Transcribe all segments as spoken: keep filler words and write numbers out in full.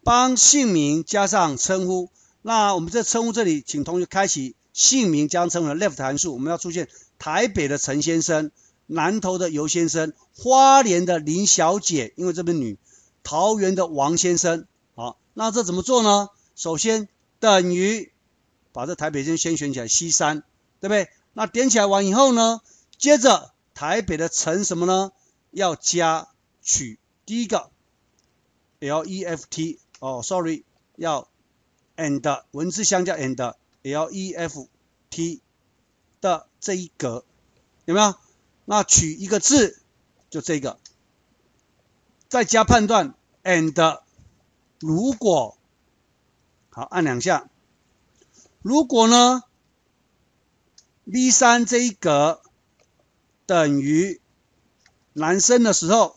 帮姓名加上称呼。那我们这称呼这里，请同学开启姓名加上称呼的 left 函数，我们要出现台北的陈先生、南投的尤先生、花莲的林小姐，因为这边女，桃园的王先生。好，那这怎么做呢？首先等于把这台北先先选起来 C 三， 对不对？那点起来完以后呢，接着台北的陈什么呢？要加取第一个 left 哦 sorry 要 and 文字相加 and left 的这一格，有没有？那取一个字就这个，再加判断 and 如果，好，按两下，如果呢 B 三 这一格等于男生的时候，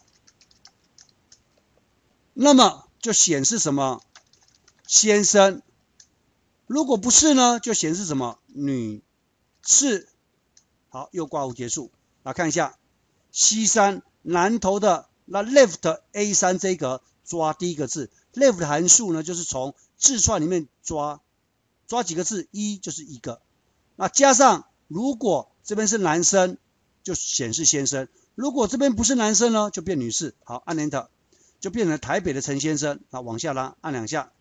那么就显示什么？先生。如果不是呢，就显示什么？女士。好，右括弧结束。来看一下 C 三 南投的那 left A 三 这一格抓第一个字 ，left 函数呢就是从字串里面抓，抓几个字？一就是一个。那加上如果这边是男生，就显示先生；如果这边不是男生呢，就变女士。好，按 Enter 就变成台北的陈先生。那往下拉，按两下。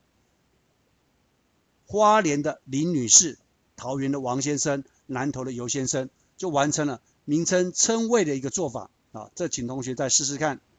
花莲的林女士、桃园的王先生、南投的尤先生，就完成了名称称谓的一个做法啊。这请同学再试试看。